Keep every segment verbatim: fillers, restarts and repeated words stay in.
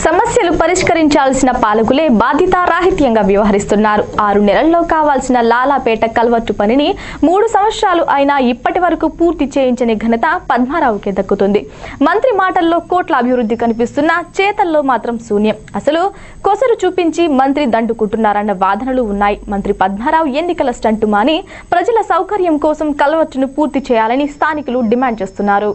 సమస్యలు పరిష్కరించాల్సిన పాలకులే బాధ్యతారాహిత్యంగా వ్యవహరిస్తున్నారు. ఆరు నెలల్లో కావాల్సిన లాలాపేట కల్వర్టు పనిని మూడు సంవత్సరాలు అయినా ఇప్పటి వరకు పూర్తి చేయించని ఘనత పద్మారావుకే దక్కుతుంది. మంత్రి మాటల్లో కోట్ల అభివృద్ధి కనిపిస్తున్నా చేతల్లో మాత్రం శూన్యం. అసలు కొసరు చూపించి మంత్రి దండుకుంటున్నారన్న వాదనలు ఉన్నాయి. మంత్రి పద్మారావు ఎన్నికల స్టంటు మాని ప్రజల సౌకర్యం కోసం కల్వర్టును పూర్తి చేయాలని స్థానికులు డిమాండ్ చేస్తున్నారు.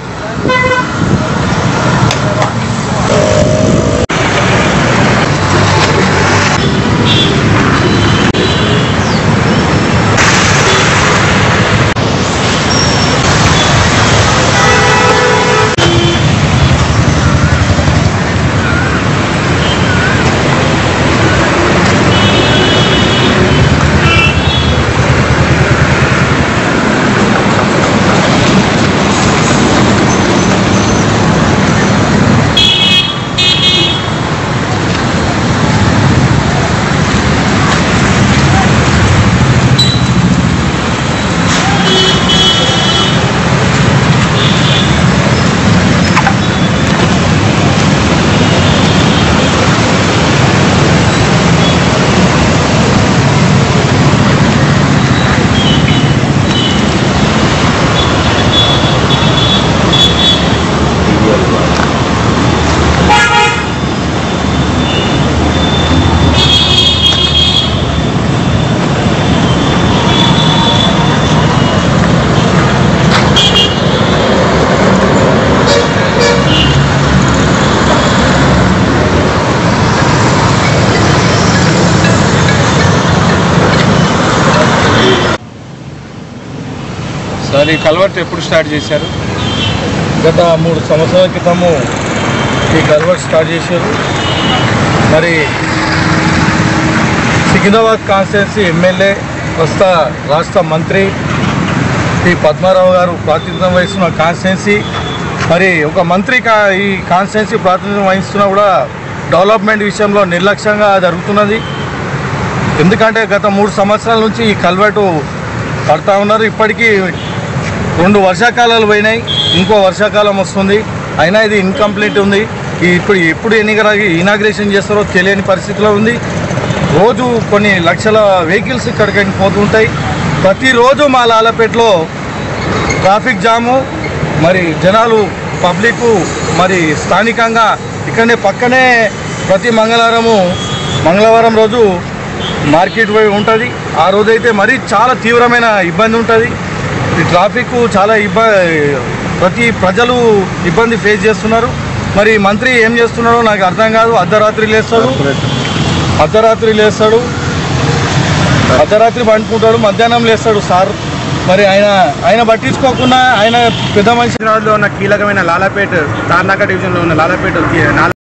సార్, ఈ కల్వర్ట్ ఎప్పుడు స్టార్ట్ చేశారు? గత మూడు సంవత్సరాల క్రితము ఈ కల్వర్ట్ స్టార్ట్ చేశారు. మరి సికింద్రాబాద్ కాన్స్టిట్యున్సీ ఎమ్మెల్యే ప్రస్తుత రాష్ట్ర మంత్రి పి పద్మారావు గారు ప్రాతినిధ్యం వహిస్తున్న కాన్స్టిట్యున్సీ, మరి ఒక మంత్రి కా ఈ కాన్స్టిట్యున్సీ ప్రాతినిధ్యం వహిస్తున్నా కూడా డెవలప్మెంట్ విషయంలో నిర్లక్ష్యంగా జరుగుతున్నది. ఎందుకంటే గత మూడు సంవత్సరాల నుంచి ఈ కల్వర్టు కడతా ఉన్నారు. ఇప్పటికీ రెండు వర్షాకాలాలు పోయినాయి, ఇంకో వర్షాకాలం వస్తుంది, అయినా ఇది ఇన్కంప్లీట్ ఉంది. ఇప్పుడు ఎప్పుడు ఎన్నికల ఇనాగ్రేషన్ చేస్తారో తెలియని పరిస్థితిలో ఉంది. రోజు కొన్ని లక్షల వెహికల్స్ ఇక్కడికి పోతుంటాయి. ప్రతిరోజు మా లాలాపేటలో ట్రాఫిక్ జాము, మరి జనాలు పబ్లిక్ మరి స్థానికంగా ఇక్కడనే పక్కనే ప్రతి మంగళవారము మంగళవారం రోజు మార్కెట్ పోయి ఉంటుంది. ఆ రోజైతే మరీ చాలా తీవ్రమైన ఇబ్బంది ఉంటుంది. ఈ ట్రాఫిక్ చాలా ఇబ్బంది, ప్రతి ప్రజలు ఇబ్బంది ఫేస్ చేస్తున్నారు. మరి మంత్రి ఏం చేస్తున్నాడో నాకు అర్థం కాదు. అర్ధరాత్రి లేస్తాడు అర్ధరాత్రి లేస్తాడు అర్ధరాత్రి పండుకుంటాడు, మధ్యాహ్నం లేస్తాడు సార్. మరి ఆయన ఆయన పట్టించుకోకుండా ఆయన పెద్ద మనిషి ఉన్న కీలకమైన లాలాపేట తార్నాక డివిజన్లో ఉన్న లాలాపేట